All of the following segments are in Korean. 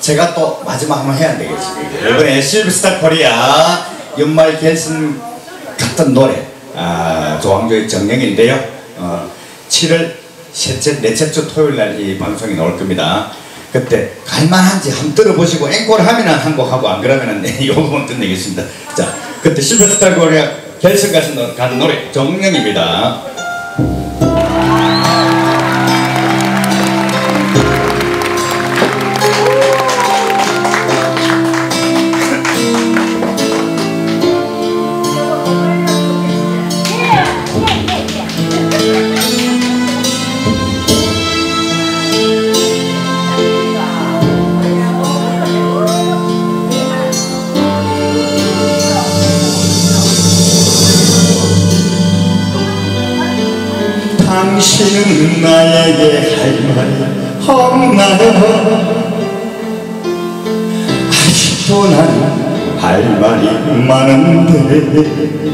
제가 또 마지막 한번 해야 되겠습니다. 이번에 실버스타 코리아 연말 결승 같은 노래 조항조의 정령인데요. 7월 넷째 주 토요일날 이 방송이 나올 겁니다. 그때 갈만한지 한번 들어보시고 앵콜 하면은 한 곡 하고 안 그러면은 요 부분 끝내겠습니다. 자, 그때 실버스타 코리아 결승 가는 노래 정령입니다. 당신은 나에게 할 말이 없나요? 아직도 난 할 말이 많은데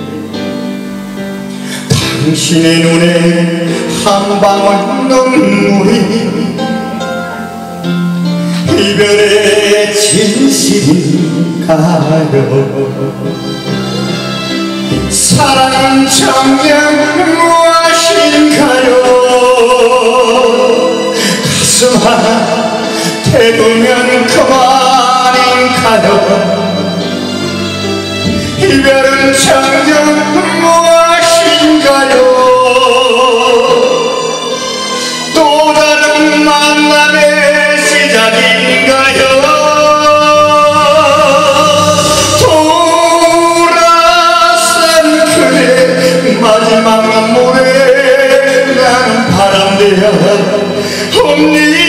당신의 눈에 한 방울 눈물이 이별의 진실인가요? 사랑은 정녕 무엇인가요? 가슴 하나 태우면 그만인가요? 이별은 정녕 무엇인가요? 또 다른 만남의 시작인가요? 마지막 모래 나는 바람대야 옵니다.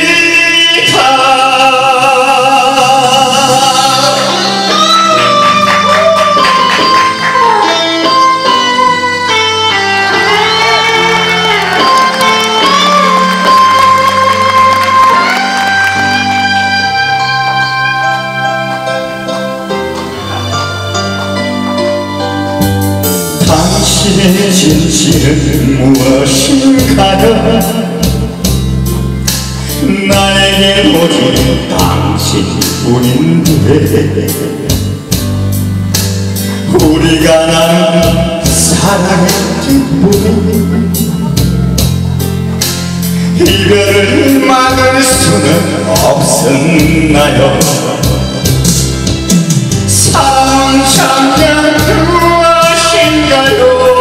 당신의 진실은 무엇인가요? 나에게 오직 당신뿐인데 우리가 나눈 사랑의 기쁨 이별을 막을 수는 없었나요? 사랑은 참견 무엇인가요?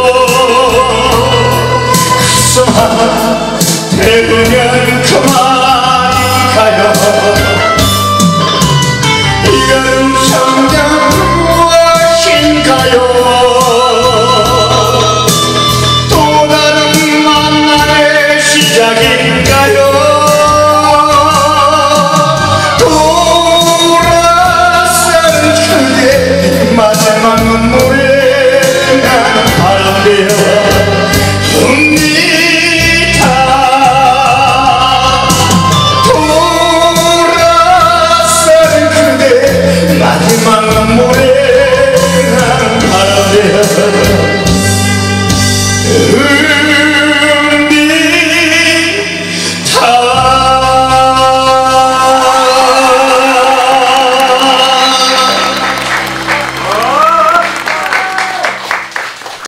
가슴 하나 태우면 그만인가요? 이별은 정녕 무엇인가요? 또 다른 만남의 시작인가요? 돌아선 그대 마지막 눈물에 나는 바람대요 마지막 모래 나는 바람대요